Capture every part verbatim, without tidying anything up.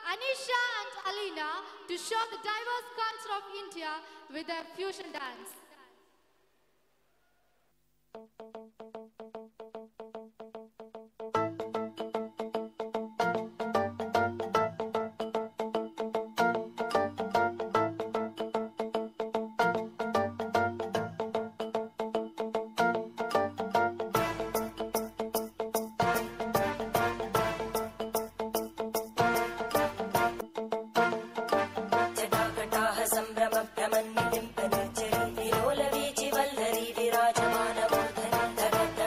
Aneesha and Aleena to show the diverse culture of India with their fusion dance. संभ्रम भ्रमन्निलिम्पनिर्जरी विलोलवीचि वल्लरी विराजमानमूर्धनि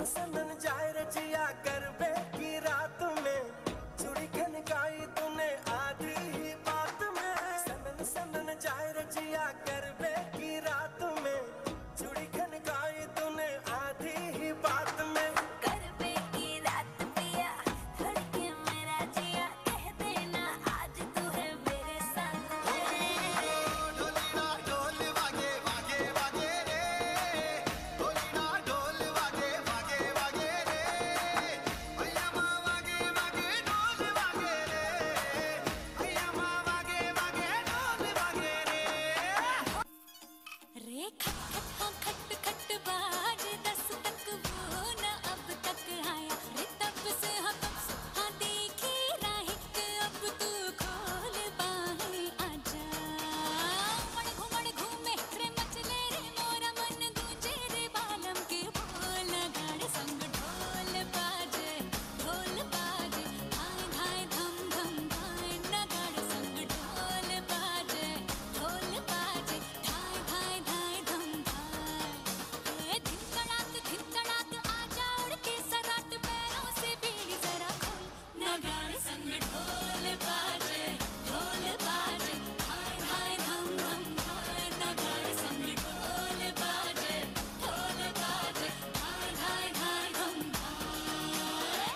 सनन जाए रजिया गरबे की रात में चूड़ी खनकाई तूने आधी ही बात में सनन सनन जाए रजिया गरबे की रात में चूड़ी खनकाई तूने आधी ही बात में गरबे की रात पिया धड़के मेरा जिया कह देना आज तू है मेरे साथ ढोलीना ढोल वागे वागे वागे रे ढोलीना ढोल वागे वागे वागे रे भैया माँ वागे वागे ढोल वागे रे भैया माँ वागे वागे ढोल वागे रे रे खट खट खट खट बाज दस तक वो न अब तक आया रे तब से हाँ तब से हाँ देखी राहिक अब तू खोल बाहें आजा घुमड़ घुमड़ घूमे रे मचले रे मोरा मन गूंजे रे बालम के बोल गाड़े संग ढोल बाजे ढोल बाजे धाय धाय धम धम धाय नगाड़े संग ढोल बाजे ढोल बाजे धाय धाय धाय धम धाय ए धिनकड़ाक धिनकड़ाक आजा उड़ के सराट पैरों से बीड़ी जरा खोल नगाड़े संग ढोल बाजे ढोल बाजे धाय धाय धम धम धाय नगाड़े संग ढोल बाजे ढोल बाजे धाय धाय धाय धम धाय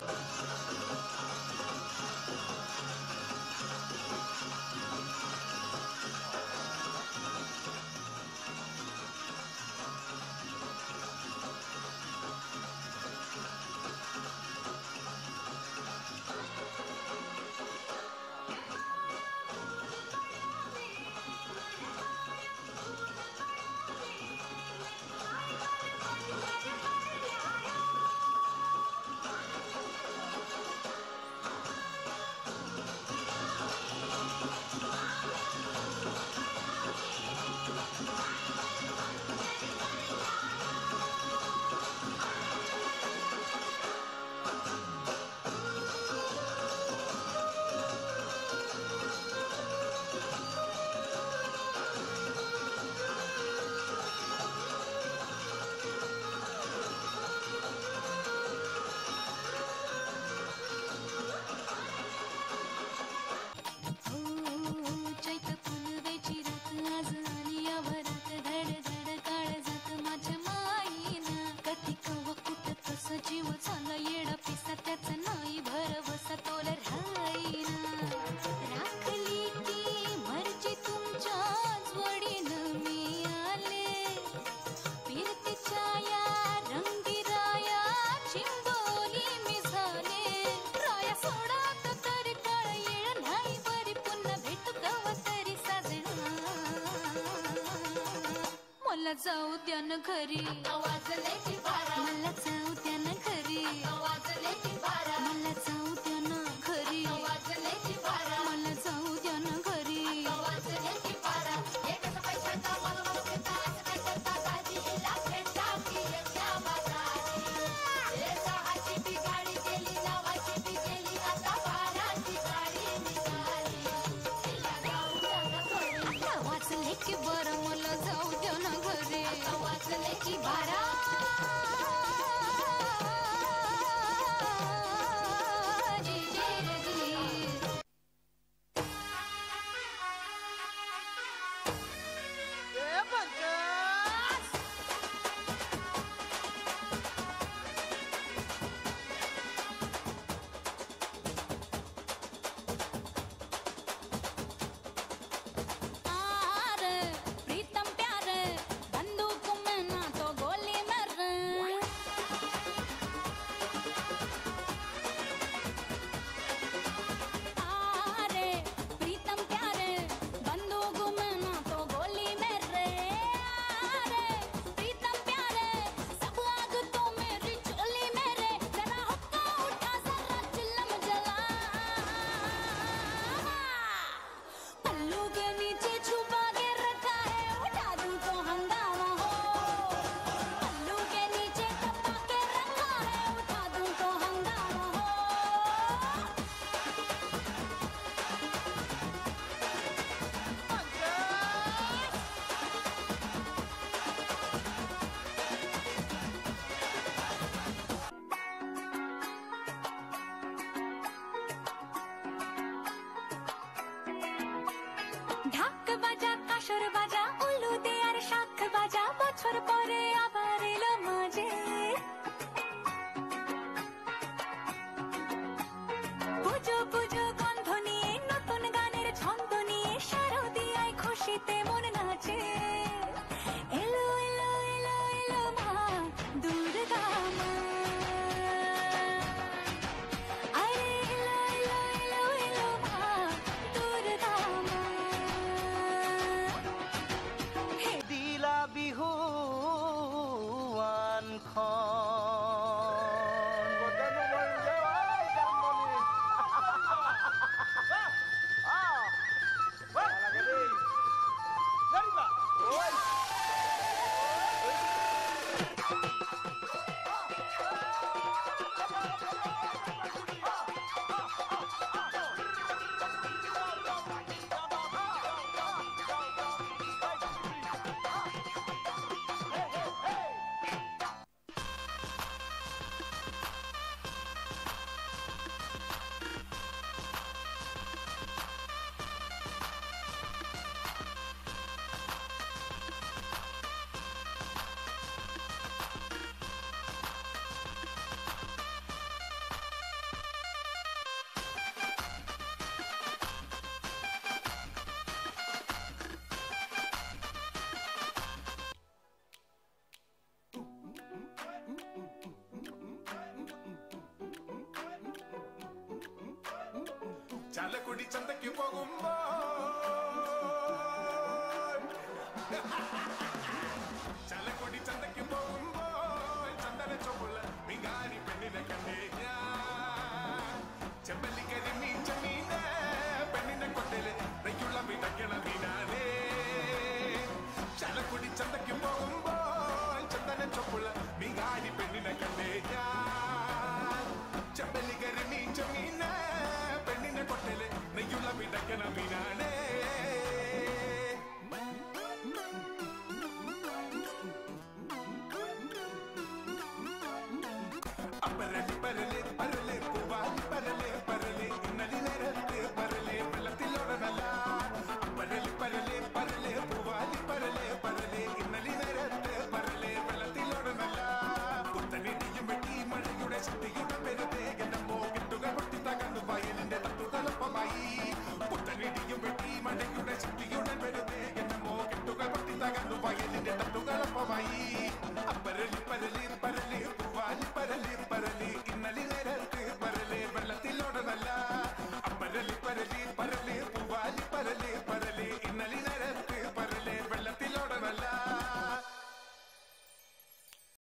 हो चैत फुलवेची रात आज आणि या भरात धड धड काळ जात माझ्या माईना कधी कव कुठ कस जीव झाला येडा पिसा त्याचा नाही भरवसा तोल राहीना राखली ती मर्जी तुमच्या जोडीनं मी आले फिरतीच्या या रंगी राया चिंबोली मी झाले राया सोडात तरी काळ येळ नाही बरी पुन्हा भेटू कवा तरी साजना मला जाऊ द्या न घरी वाजले की बारा मला जाऊ द्या न घरी वाजले की बारा मला जाऊ द्या न घरी वाजले की बारा मला जाऊ द्या न घरी वाजले की बारा एकच पैशाचा मला घेता असं काय करता दाजीला भेटा की त्या बाजारी हे सहाची ती गाडी गेली नवाची ती गेली आता बाराची गाडी निघाली तिला जाऊ द्या ना घरी वाचले की बरं मला जाऊ द्या न घरी वाजले की बारा जी বছর পরে আবার এলো মাঝে পুজো পুজো গন্ধ নিয়ে নতুন গানের ছন্দ নিয়ে শারদিয়ায় খুশিতে মন নাচে এলো এলো এলো এলো মা দুর্গা মা আরে এলো এলো এলো এলো মা দুর্গা মা দিলা বিহুৱানখন ചാലക്കുടി ചന്തയ്ക്ക് പോകുമ്പോ